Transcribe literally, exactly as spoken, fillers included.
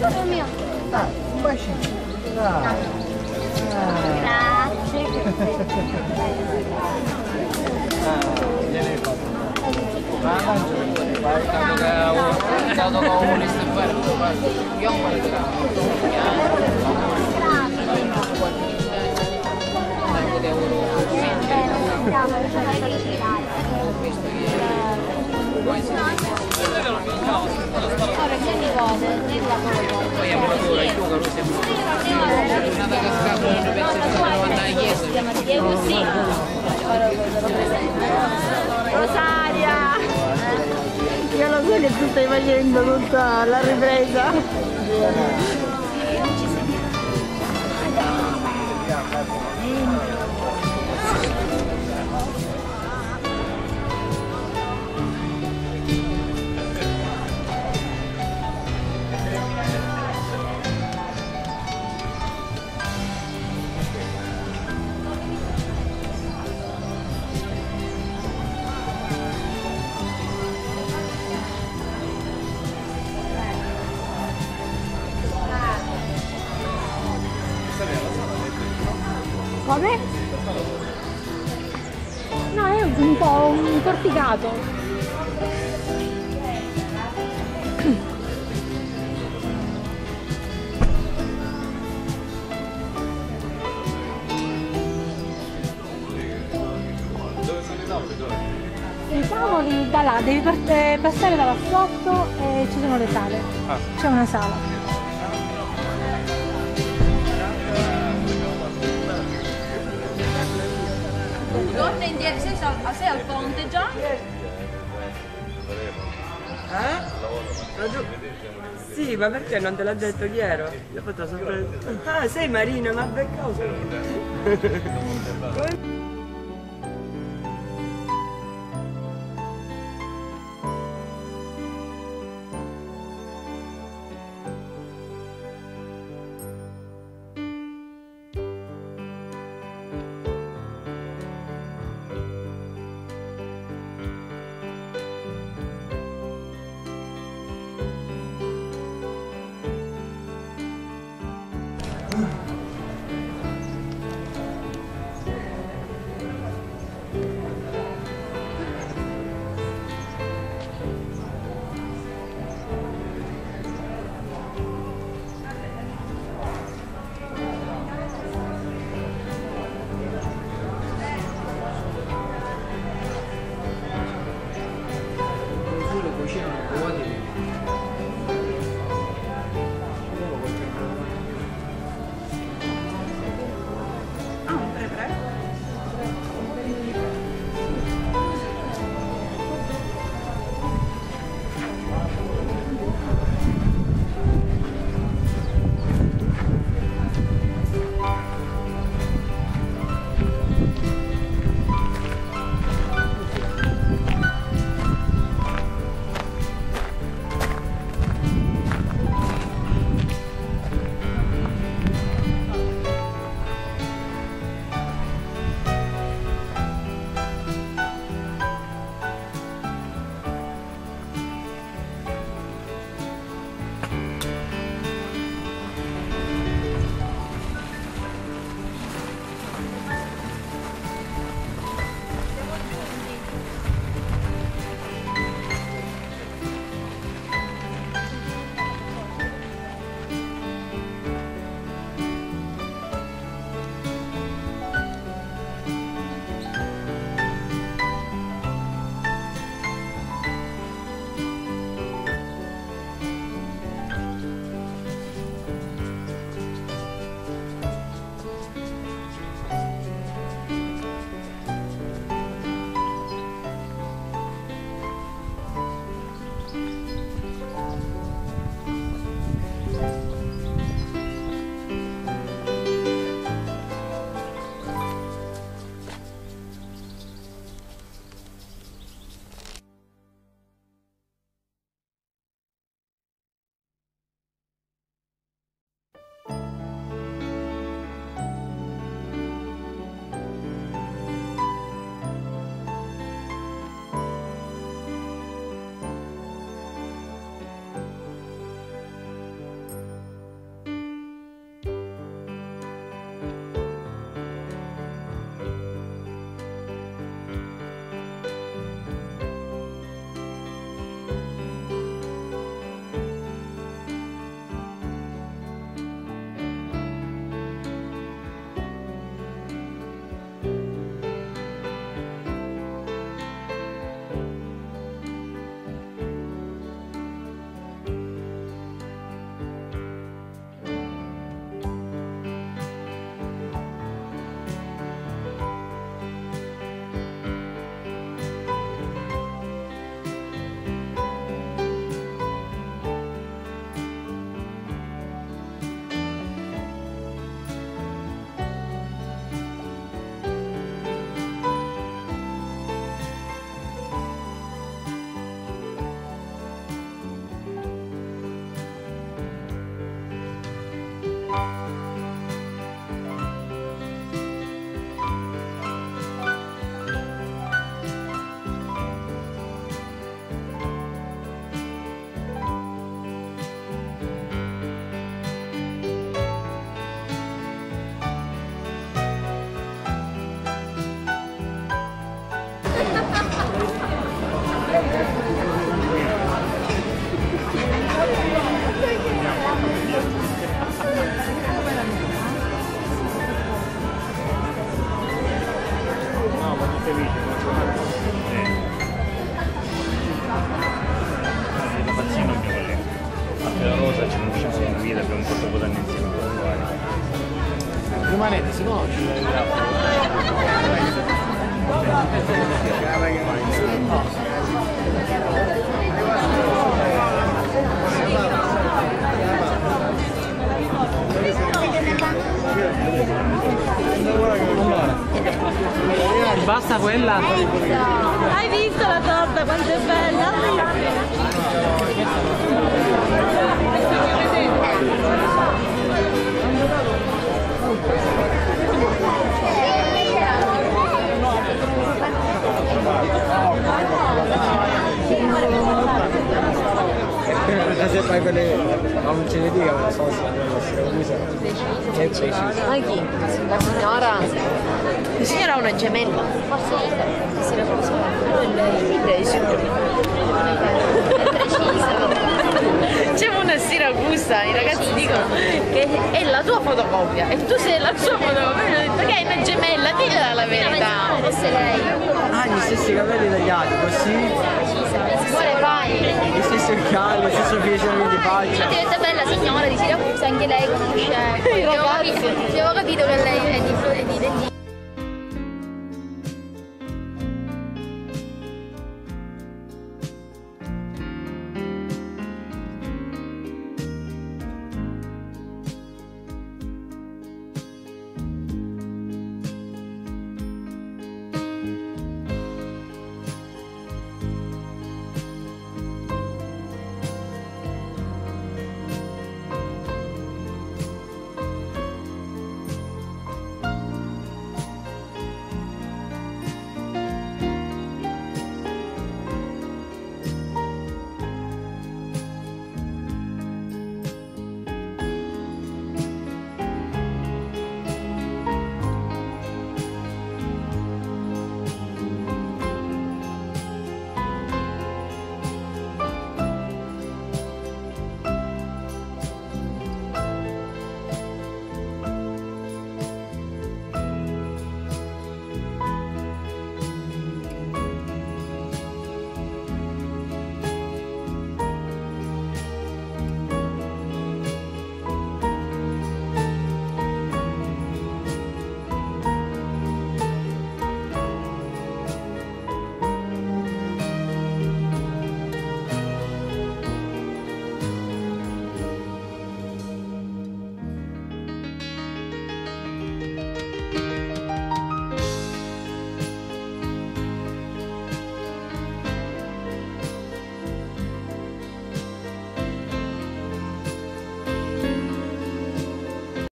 Solo mio. Ah, un bacino. Dai. Grazie. Ah, gliel'hai fatto. Ma mangia per te, vai. Dato che ho dato che ho volesse fare, io ho un po' di poi è ora il tuo caro sempre una da cascato non penso che devo andare in chiesa. Rosaria! Io lo so che tu stai facendo tutta la ripresa. Come? No, è un po' un porticato. I tavoli da là, devi part- passare da là sotto e ci sono le sale. Ah. C'è una sala. Torna indietro, sei, al- sei al ponte già? Eh? Sì, ma perché non te l'ha detto chi ero? L'ho fatto sorpresa. Ah, sei Marina, ma per cosa? un po' dopo danno insieme. Rimanete, se no ci Basta quella? Hai visto la torta quanto è bella? se fai quelle ma non ce ne dica la sosia che è preciso. Ma chi? La signora? La signora ha una gemella. Forse che si la cosa. Lei c'è una Siracusa, i ragazzi dicono che è la tua fotocopia e tu sei la sua fotocopia. Io ho detto che è una gemella, dilla la verità. Fosse lei. Ah, gli stessi capelli tagliati, così. Quale fai? Gli stessi occhiali, lo stesso piacere di faccia. Ma diventa bella signora di Siracusa, anche lei conosce. I ragazzi. Avevo capito che lei è di, è di, è di